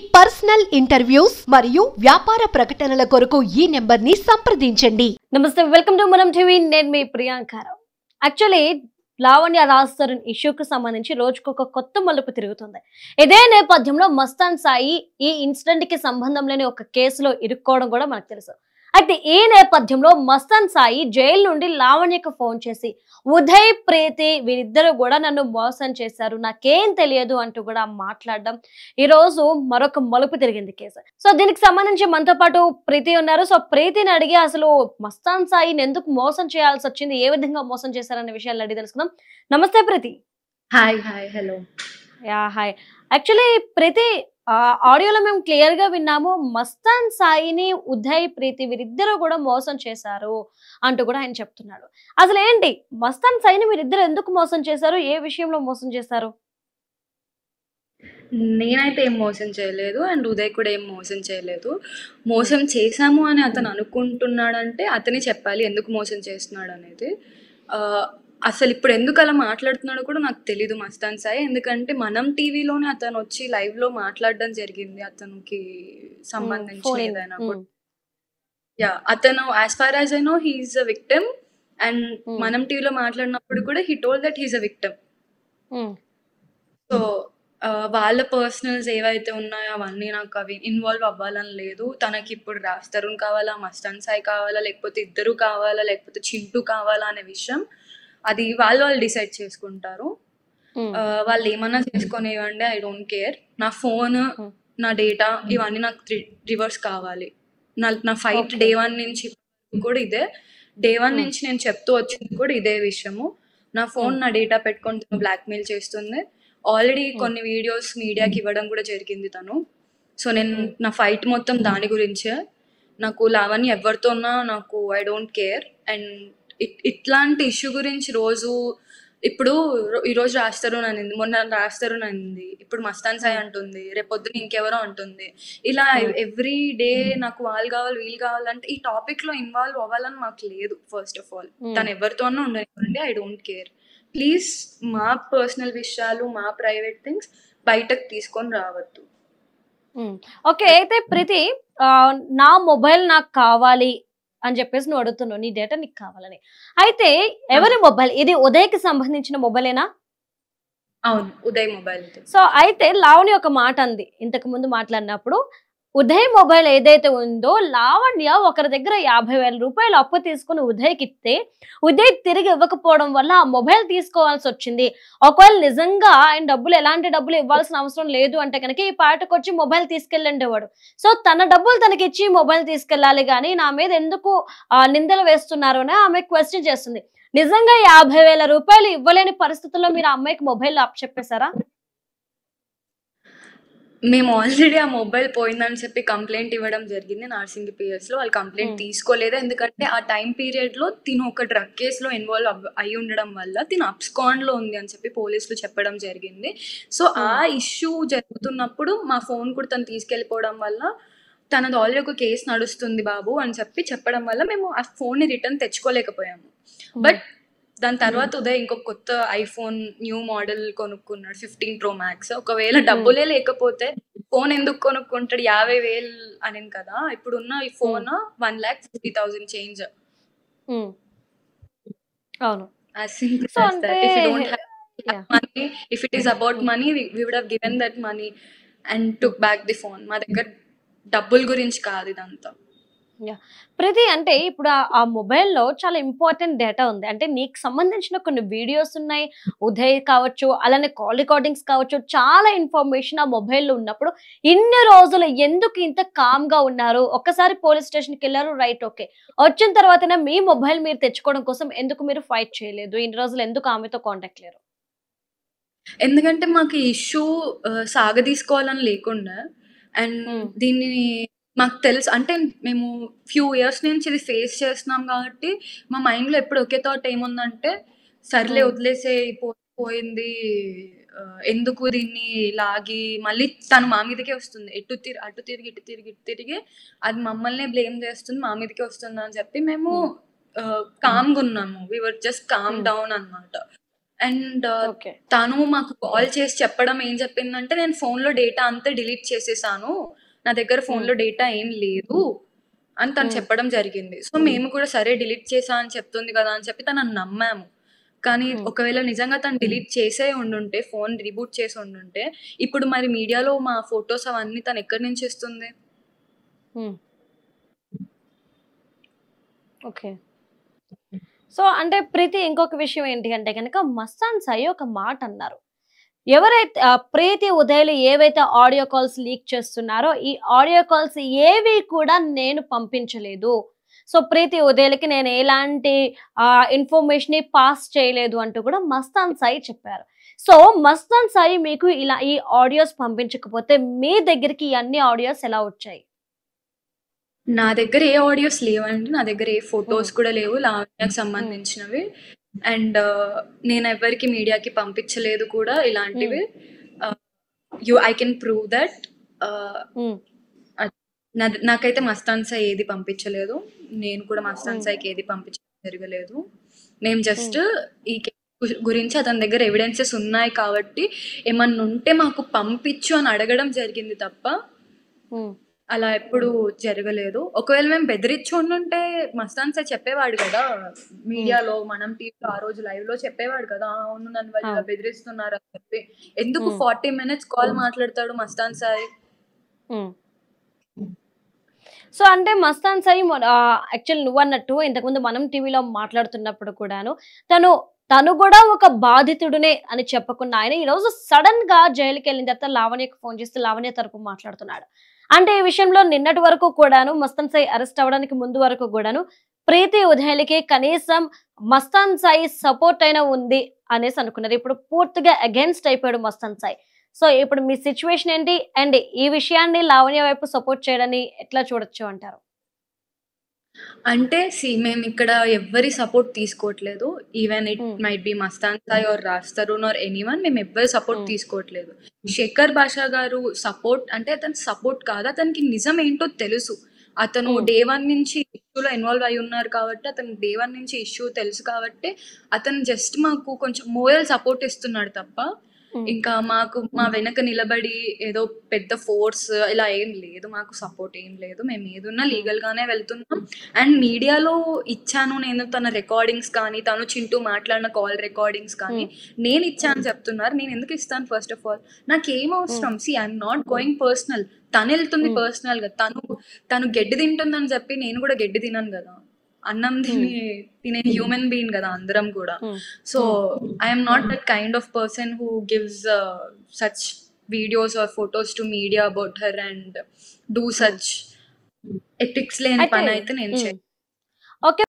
Personal interviews మరియు వ్యాపార ప్రకటనల కొరకు ఈ నెంబర్ని సంప్రదించండి. నమస్తే, వెల్కమ్ టు మనం టీవీ. నేను మీ ప్రియాంకారావు. యాక్చువల్లీ లావణ్య రాజ్ తరుణ్ ఇష్యూకి సంబంధించి రోజుకొక కొత్త మలుపు తిరుగుతుంది. ఇదే నేపథ్యంలో మస్తాన్ సాయి ఈ ఇన్సిడెంట్ కి సంబంధం లేని ఒక కేసులో ఇరుక్కోవడం కూడా మనకు తెలుసు. అయితే ఈ నేపథ్యంలో మస్తాన్ సాయి జైలు నుండి లావణ్యకు ఫోన్ చేసి ఉదయ్, ప్రీతి వీరిద్దరు కూడా నన్ను మోసం చేశారు, నాకేం తెలియదు అంటూ కూడా మాట్లాడడం ఈ రోజు మరొక మలుపు తిరిగింది కేసు. సో దీనికి సంబంధించి మనతో పాటు ప్రీతి ఉన్నారు. సో ప్రీతిని అడిగి అసలు మస్తాన్ సాయిని ఎందుకు మోసం చేయాల్సి వచ్చింది, ఏ విధంగా మోసం చేశారనే విషయాలు అడిగి తెలుసుకుందాం. నమస్తే Preethi. Hi hello. Hi. Actually Preethi, ఆడియోలో మేము క్లియర్ గా విన్నాము, మస్తాన్ సాయిని ఉదయ్, ప్రీతి వీరిద్దరూ కూడా మోసం చేశారు అంటూ కూడా ఆయన చెప్తున్నాడు. అసలు ఏంటి మస్తాన్ సాయిని మీరిద్దరు ఎందుకు మోసం చేశారు, ఏ విషయంలో మోసం చేశారు? నేనైతే ఏం మోసం చేయలేదు అండ్ ఉదయ్ కూడా ఏం మోసం చేయలేదు. మోసం చేశాము అని అతను అనుకుంటున్నాడంటే అతనే చెప్పాలి ఎందుకు మోసం చేస్తున్నాడు అనేది. అసలు ఇప్పుడు ఎందుకు అలా మాట్లాడుతున్నాడో కూడా నాకు తెలీదు మస్తాన్ సాయి. ఎందుకంటే మనం టీవీలోనే అతను వచ్చి లైవ్ లో మాట్లాడడం జరిగింది అతనికి సంబంధించి ఏదైనా కూడా. అతను as far as I know he's a victim and మనం టీవీలో మాట్లాడినప్పుడు కూడా he told that he's a victim. So వాళ్ళ పర్సనల్స్ ఏవైతే ఉన్నాయో అవన్నీ నాకు అవి ఇన్వాల్వ్ అవ్వాలని లేదు. తనకి ఇప్పుడు రాజ్ తరుణ్ కావాలా, మస్తాన్ సాయి కావాలా, లేకపోతే ఇద్దరు కావాలా, లేకపోతే చింటూ కావాలా అనే విషయం అది వాళ్ళు డిసైడ్ చేసుకుంటారు. వాళ్ళు ఏమన్నా చేసుకునేవ్వండి, ఐ డోంట్ కేర్. నా ఫోన్, నా డేటా ఇవన్నీ నాకు రివర్స్ కావాలి. నా ఫైట్ డే 1 నుంచి కూడా ఇదే. డే 1 నుంచి నేను చెప్తూ వచ్చింది కూడా ఇదే విషయము. నా ఫోన్, నా డేటా పెట్టుకొని బ్లాక్మెయిల్ చేస్తుంది. ఆల్రెడీ కొన్ని వీడియోస్ మీడియాకి ఇవ్వడం కూడా జరిగింది తను. సో నేను నా ఫైట్ మొత్తం దాని గురించే. నాకు లావణ్య ఎవరితోన్నా నాకు ఐ డోంట్ కేర్. అండ్ ఇట్లాంటి ఇష్యూ గురించి రోజు ఇప్పుడు ఈరోజు రాజ్ తరుణ్ అనింది, మొన్న రాజ్ తరుణ్ అనింది, ఇప్పుడు మస్తాన్ సాయి అంటుంది, రేపొద్దున ఇంకెవరో అంటుంది. ఇలా ఎవ్రీ డే నాకు వాళ్ళు కావాలి వీళ్ళు కావాలంటే ఈ టాపిక్ లో ఇన్వాల్వ్ అవ్వాలని మాకు లేదు. ఫస్ట్ ఆఫ్ ఆల్ తను ఎవరితోనో ఉండనివ్వండి, ఐ డోంట్ కేర్. ప్లీజ్ మా పర్సనల్ విషయాలు, మా ప్రైవేట్ థింగ్స్ బయటకు తీసుకొని రావద్దు. ఓకే. అయితే ప్రీతి, నా మొబైల్ నాకు కావాలి అని చెప్పేసి నువ్వు అడుగుతున్నావు, నీ డేటా నీకు కావాలని. అయితే ఎవరి మొబైల్ ఇది? ఉదయ్కి సంబంధించిన మొబైలేనా? అవును, ఉదయ్ మొబైల్. సో అయితే లావణ్య ఒక మాట అంది ఇంతకు ముందు మాట్లాడినప్పుడు, ఉదయ్ మొబైల్ ఏదైతే ఉందో లావణ్య ఒకరి దగ్గర 50,000 రూపాయలు అప్పు తీసుకుని ఉదయ్కి ఇస్తే ఉదయ్ తిరిగి ఇవ్వకపోవడం వల్ల ఆ మొబైల్ తీసుకోవాల్సి వచ్చింది. ఒకవేళ నిజంగా ఆయన డబ్బులు, ఎలాంటి డబ్బులు ఇవ్వాల్సిన అవసరం లేదు అంటే కనుక ఈ పాటకు వచ్చి మొబైల్ తీసుకెళ్ళండేవాడు. సో తన డబ్బులు తనకి ఇచ్చి మొబైల్ తీసుకెళ్ళాలి, కానీ నా మీద ఎందుకు నిందలు వేస్తున్నారు అని ఆమె క్వశ్చన్ చేస్తుంది. నిజంగా 50,000 రూపాయలు ఇవ్వలేని పరిస్థితుల్లో మీరు ఆ అమ్మాయికి మొబైల్ చెప్పేశారా? మేము ఆల్రెడీ ఆ మొబైల్ పోయిందని చెప్పి కంప్లైంట్ ఇవ్వడం జరిగింది నార్సింగి పిఎస్ లో. వాళ్ళు కంప్లైంట్ తీసుకోలేదు. ఎందుకంటే ఆ టైం పీరియడ్ లో తిను ఒక డ్రగ్ కేసులో ఇన్వాల్వ్ అయి ఉండడం వల్ల తిను అబ్స్కాండ్ లో ఉంది అని చెప్పి పోలీసులు చెప్పడం జరిగింది. సో ఆ ఇష్యూ జరుగుతున్నప్పుడు మా ఫోన్ కూడా తను తీసుకెళ్ళిపోవడం వల్ల తనది ఆల్రెడీ ఒక కేసు నడుస్తుంది బాబు అని చెప్పడం వల్ల మేము ఆ ఫోన్ ని రిటర్న్ తెచ్చుకోలేకపోయాము. బట్ దాని తర్వాత ఉదయ్ ఇంకొక కొత్త ఐఫోన్ న్యూ మోడల్ కొనుక్కున్నాడు, 15 Pro Max. ఒకవేళ డబ్బులే లేకపోతే ఫోన్ ఎందుకు కొనుక్కుంటాడు? 50,000 అని కదా. ఇప్పుడున్న ఈ ఫోన్ 1,50,000 చేంజ్. అవును. If it is about money, we would have given that money and took back the phone. మా దగ్గర డబ్బుల గురించి కాదు ఇదంతా. ప్రతి అంటే ఇప్పుడు ఆ మొబైల్లో చాలా ఇంపార్టెంట్ డేటా ఉంది. అంటే నీకు సంబంధించిన కొన్ని వీడియోస్ ఉన్నాయి, ఉదయ్ కావచ్చు, అలానే కాల్ రికార్డింగ్స్ కావచ్చు, చాలా ఇన్ఫర్మేషన్ ఆ మొబైల్లో ఉన్నప్పుడు ఇన్ని రోజులు ఎందుకు ఇంత కామ్ గా ఉన్నారు? ఒక్కసారి పోలీస్ స్టేషన్కి వెళ్ళారు, రైట్, ఓకే. వచ్చిన తర్వాతనే మీ మొబైల్ మీరు తెచ్చుకోవడం కోసం ఎందుకు మీరు ఫైట్ చేయలేదు? ఇన్ని రోజులు ఎందుకు ఆమెతో కాంటాక్ట్ లేరు? ఎందుకంటే మాకు ఈ ఇష్యూ సాగదీసుకోవాలని లేకుండా అండ్ దీన్ని మాకు తెలుసు. అంటే మేము ఫ్యూ ఇయర్స్ నుంచి ఇది ఫేస్ చేస్తున్నాం కాబట్టి మా మైండ్లో ఎప్పుడు ఒకే థాట్ ఏముందంటే, సర్లే వదిలేసే, పోయింది, ఎందుకు దీన్ని లాగి మళ్ళీ తను మా మీదకే వస్తుంది, అటు తిరిగి అది మమ్మల్ని బ్లేమ్ చేస్తుంది, మా మీదకే వస్తుంది అని చెప్పి మేము కామ్గా ఉన్నాము. We were just calm down అన్నమాట. And okay. తను మాకు కాల్ చేసి చెప్పడం ఏం చెప్పిందంటే, నేను ఫోన్లో డేటా అంతా డిలీట్ చేసేసాను, నా దగ్గర ఫోన్లో డేటా ఏం లేదు అని తను చెప్పడం జరిగింది. సో మేము కూడా సరే డిలీట్ చేసా అని చెప్తుంది కదా అని చెప్పి తనని నమ్మాము. కానీ ఒకవేళ నిజంగా తను డిలీట్ చేసే ఉండుంటే, ఫోన్ రీబూట్ చేసి ఉండుంటే, ఇప్పుడు మరి మీడియాలో మా ఫొటోస్ అవన్నీ తను ఎక్కడి నుంచి ఇస్తుంది? ఓకే. సో అంటే ప్రీతి ఇంకొక విషయం ఏంటి అంటే కనుక మస్తాన్ సాయి ఒక మాట అన్నారు. ఎవరైతే ప్రీతి ఉదయలు ఏవైతే ఆడియో కాల్స్ లీక్ చేస్తున్నారో ఈ ఆడియో కాల్స్ ఏవి కూడా నేను పంపించలేదు. సో ప్రీతి ఉదయలకి నేను ఎలాంటి ఇన్ఫర్మేషన్ పాస్ చేయలేదు అంటూ కూడా మస్తాన్ సాయి చెప్పారు. సో మస్తాన్ సాయి మీకు ఇలా ఈ ఆడియోస్ పంపించకపోతే మీ దగ్గరికి ఈ అన్ని ఆడియోస్ ఎలా వచ్చాయి? నా దగ్గర ఏ ఆడియోస్ లేవండి. నా దగ్గర ఏ ఫొటోస్ కూడా లేవు లావణ్యకు సంబంధించినవి. అండ్ నేను ఎవరికి మీడియాకి పంపించలేదు కూడా ఇలాంటివి. I can prove that. నాకైతే మస్తాన్ సాయి ఏది పంపించలేదు. నేను కూడా మస్తాన్ సాయికి ఏది పంపించడం జరగలేదు. మేము జస్ట్ ఈ గురించి అతని దగ్గర ఎవిడెన్సెస్ ఉన్నాయి కాబట్టి ఏమన్నా ఉంటే మాకు పంపించు అని అడగడం జరిగింది తప్ప అలా ఎప్పుడు జరగలేదు. ఒకవేళ మేము బెదిరించి ఉండుంటే మస్తాన్ సాయి చెప్పేవాడు కదా మీడియాలో, మనం టీవీలో ఆ రోజు లైవ్ లో చెప్పేవాడు కదా, అవును నన్ను వాళ్ళు బెదిరిస్తున్నారు అని చెప్పి. ఎందుకు 40 minutes కాల్ మాట్లాడతాడు మస్తాన్ సాయి? సో అంటే మస్తాన్ సాయి యాక్చువల్ నువ్వు అన్నట్టు ఇంతకుముందు మనం టీవీలో మాట్లాడుతున్నప్పుడు కూడాను తను కూడా ఒక బాధితుడునే అని చెప్పకుండా ఆయన ఈ రోజు సడన్ గా జైలుకి వెళ్ళిన తర్వాత లావణ్యకు ఫోన్ చేస్తే లావణ్య తరపు మాట్లాడుతున్నాడు. అంటే ఈ విషయంలో నిన్నటి వరకు కూడాను మస్తాన్ సాయి అరెస్ట్ అవ్వడానికి ముందు వరకు కూడాను ప్రీతి ఉదయలకి కనీసం మస్తాన్ సాయి సపోర్ట్ అయినా ఉంది అనేసి అనుకున్నారు. ఇప్పుడు పూర్తిగా అగైన్స్ట్ అయిపోయాడు మస్తాన్ సాయి. సో ఇప్పుడు మీ సిచ్యువేషన్ ఏంటి అండ్ ఈ విషయాన్ని లావణ్య వైపు సపోర్ట్ చేయడాన్ని ఎట్లా చూడొచ్చు అంటారు? అంటే మేము ఇక్కడ ఎవ్వరి సపోర్ట్ తీసుకోవట్లేదు. Even it might be Mastan Sai or Raj Tarun or anyone, మేము ఎవ్వరి సపోర్ట్ తీసుకోవట్లేదు. శేఖర్ భాషా గారు సపోర్ట్ అంటే అతని సపోర్ట్ కాదు, అతనికి నిజం ఏంటో తెలుసు. అతను డే 1 నుంచి ఇష్యూలో ఇన్వాల్వ్ అయి ఉన్నారు కాబట్టి, అతను డే 1 నుంచి ఇష్యూ తెలుసు కాబట్టి అతను జస్ట్ మాకు కొంచెం మోరల్ సపోర్ట్ ఇస్తున్నాడు తప్ప ఇంకా మాకు మా వెనక నిలబడి ఏదో పెద్ద ఫోర్స్ ఇలా ఏం లేదు, మాకు సపోర్ట్ ఏం లేదు. మేము ఏదున్నా లీగల్ గానే వెళ్తున్నాం. అండ్ మీడియాలో ఇచ్చాను నేను తన రికార్డింగ్స్ కానీ, తను చింటూ మాట్లాడిన కాల్ రికార్డింగ్స్ కానీ నేను ఇచ్చాను చెప్తున్నారు. నేను ఎందుకు ఇస్తాను? ఫస్ట్ ఆఫ్ ఆల్ నాకేం అవసరం? I'm not going personal. తను వెళ్తుంది పర్సనల్ గా. తను గడ్డి తింటుందని చెప్పి నేను కూడా గడ్డి తినను కదా. అన్నం తినే హ్యూమన్ బీయింగ్ కదా అందరం కూడా. So I'm not that kind of person who gives such videos or photos to media about her and do such ethics లేని పని అయితే నేను చేయను. ఓకే.